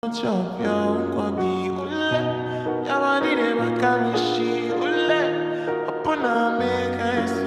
chop your kwabi ule. Yamani de makamishi ule. Upon a make